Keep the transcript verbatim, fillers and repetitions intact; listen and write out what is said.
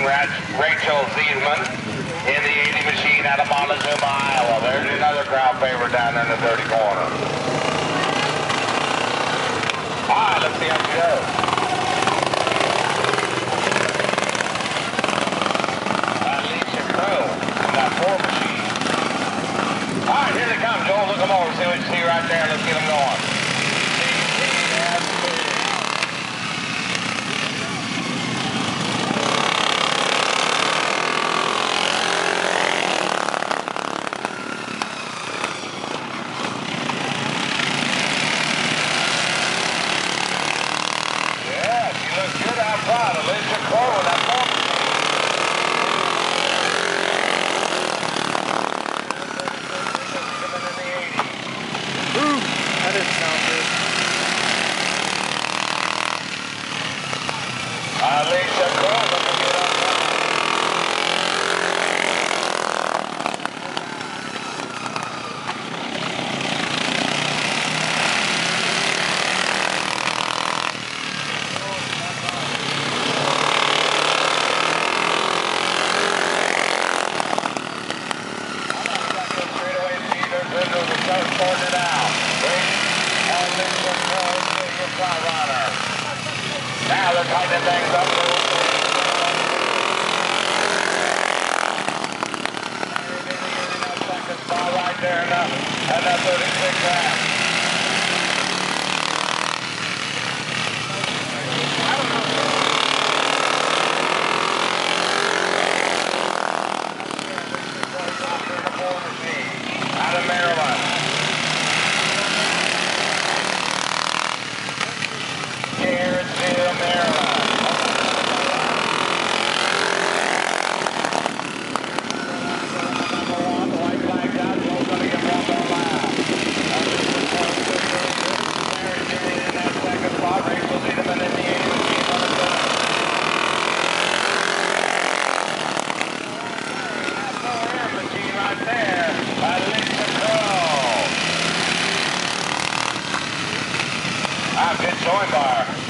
meeting Rachel Ziesman in the eighty machine out of Montezuma, Iowa. There's another crowd favorite down in the thirty corner. All right, let's see how she goes. Alicia Crow in that four machine. All right, here they come, Joel. Look them over. See what you see right there. Let's get them going. Good outside, Alicia Crow in that four machine. Ooh, that didn't sound good. Alicia Crow looking good outside. Sorting it out. Wait. Alicia Crow, your front runner. Now they're tightening things up. Second spot right there in the, in the thirty-six half. Out of Maryland. Garrettsville, Maryland. Number one, the white flag's out. Joe's going to get one more lap. Mary Jane in that second spot. Rachel Ziesman in the eighty machine on the third. That four M machine right there. Alicia Crow. Ah, good showing by her.